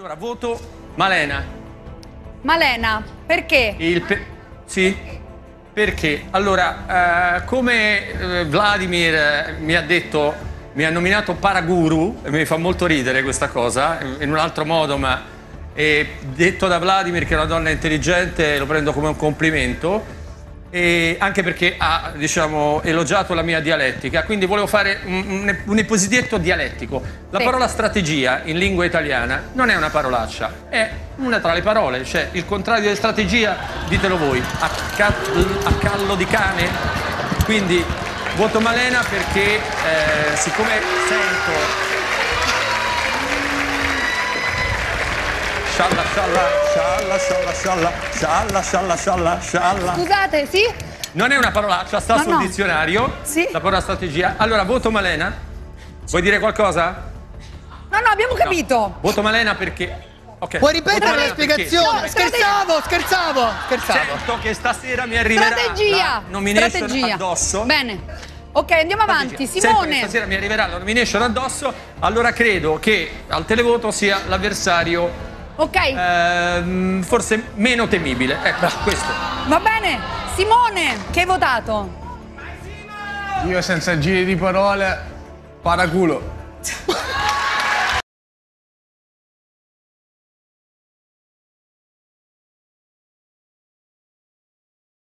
Allora, voto Malena. Malena, perché? Sì, perché? Allora, come Vladimir mi ha detto, mi ha nominato Paraguru, e mi fa molto ridere questa cosa, in un altro modo, ma detto da Vladimir che è una donna intelligente lo prendo come un complimento. E anche perché ha, diciamo, elogiato la mia dialettica, quindi volevo fare un episodio dialettico. La parola strategia in lingua italiana non è una parolaccia, è una tra le parole, cioè il contrario di strategia, ditelo voi, a callo di cane. Quindi voto Malena perché siccome sento scialla. Scusate, sì? Non è una parolaccia, sta sul dizionario. Sì. La parola strategia. Allora, voto Malena. Vuoi dire qualcosa? No, abbiamo capito. Voto Malena perché... Okay. Puoi ripetere la spiegazione? No, scherzavo. Sento che stasera mi arriverà la nomination addosso. Bene. Ok, andiamo avanti. Simone. Stasera mi arriverà la nomination addosso, allora credo che al televoto sia l'avversario forse meno temibile. Ecco, questo. Va bene. Simone, che hai votato? Io senza giri di parole, paraculo.